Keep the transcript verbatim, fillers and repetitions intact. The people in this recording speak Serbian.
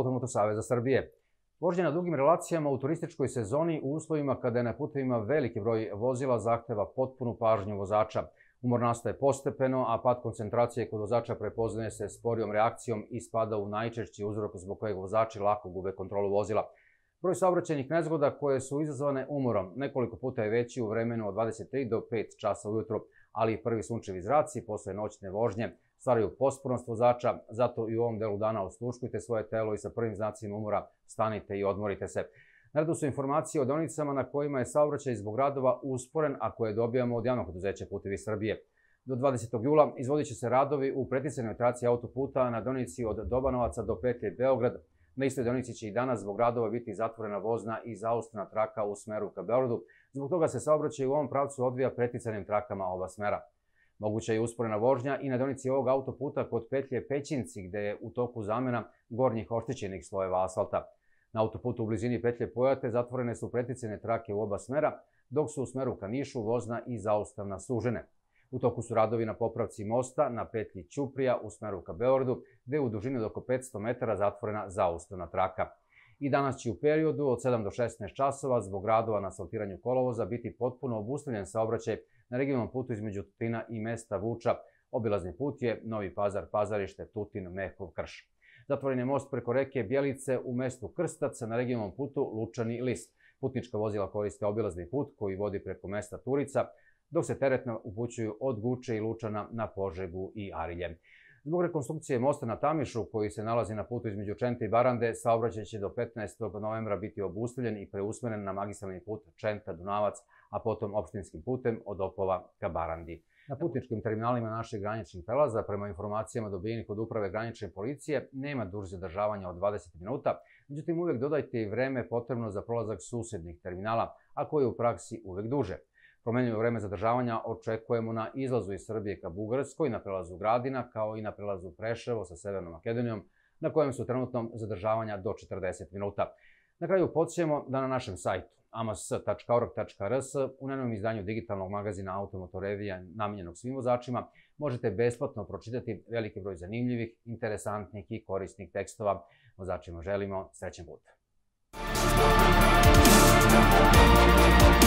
Automoto saveza Srbije. Vožnja na dugim relacijama u turističkoj sezoni u uslovima kada je na putevima veliki broj vozila zahteva potpunu pažnju vozača. Umor nastaje postepeno, a pad koncentracije kod vozača prepoznaje se sporijom reakcijom i spada u najčešći uzrok zbog kojeg vozači lako gube kontrolu vozila. Broj saobraćajnih nezgoda koje su izazvane umorom nekoliko puta je veći u vremenu od dvadeset tri do pet časa ujutro, ali i prvi sunčevi zraci posle noćne vožnje stvaraju pospornost vozača, zato i u ovom delu dana osluškujte svoje telo i sa prvim znacima umora stanite i odmorite se. Na redu su informacije o deonicama na kojima je saobraćaj zbog radova usporen, a koje dobijamo od javnog preduzeća Putevi Srbije. Do dvadesetog jula izvodit će se radovi u preticanoj trasi autoputa na deonici od Dobanovaca do petlje Beograd. Na istoj deonici će i danas zbog radova biti zatvorena vozna i zaustavna traka u smeru ka Beogradu. Zbog toga se saobraćaj u ovom pravcu odvija preticanim trakama oba smera. Moguća je usporena vožnja i na deonici ovog autoputa kod petlje Pećinci, gde je u toku zamena gornjih oštećenih slojeva asfalta. Na autoputu u blizini petlje Pojate zatvorene su preticane trake u oba smera, dok su u smeru ka Nišu vozna i zaustavna sužene. U toku su radovi na popravci mosta na petlji Ćuprija u smeru ka Beogradu, gde je u dužini od oko petsto metara zatvorena zaustavna traka. I danas će u periodu od sedam do šesnaest časova zbog radova na asfaltiranju kolovoza biti potpuno obustavljen saobraćaj na regionalnom putu između Tutina i mesta Vuča. Obilazni put je Novi Pazar, Pazarište, Tutin, Mehkov, Krš. Zatvoren je most preko reke Bjelice u mestu Krstac na regionalnom putu Lučani List. Putnička vozila koriste obilazni put koji vodi preko mesta Turica, dok se teretna upućuju od Guče i Lučana na Požegu i Arilje. Zbog rekonstrukcije mosta na Tamišu, koji se nalazi na putu između Čente i Barande, saobraćaj će do petnaestog novembra biti obustavljen i preusmeren na magistralni put Čenta-Dunavac, a potom opštinskim putem od Opova ka Barandi. Na putničkim terminalima naših graničnih prelaza, prema informacijama dobijenih od Uprave granične policije, nema duže zadržavanja od dvadeset minuta, međutim uvek dodajte i vreme potrebno za prolazak susednih terminala, a koje je u praksi uvek duže. Promenljivo vreme zadržavanja očekujemo na izlazu iz Srbije ka Bugarskoj, na prelazu Gradina, kao i na prelazu Preševo sa Severnom Makedonijom, na kojem su trenutno zadržavanja do četrdeset minuta. Na kraju podsjećamo da na našem sajtu a m s tačka org tačka r s u najnovijem izdanju digitalnog magazina Automoto revija namenjenog svim vozačima možete besplatno pročitati veliki broj zanimljivih, interesantnih i korisnih tekstova. Vozačima želimo srećan put.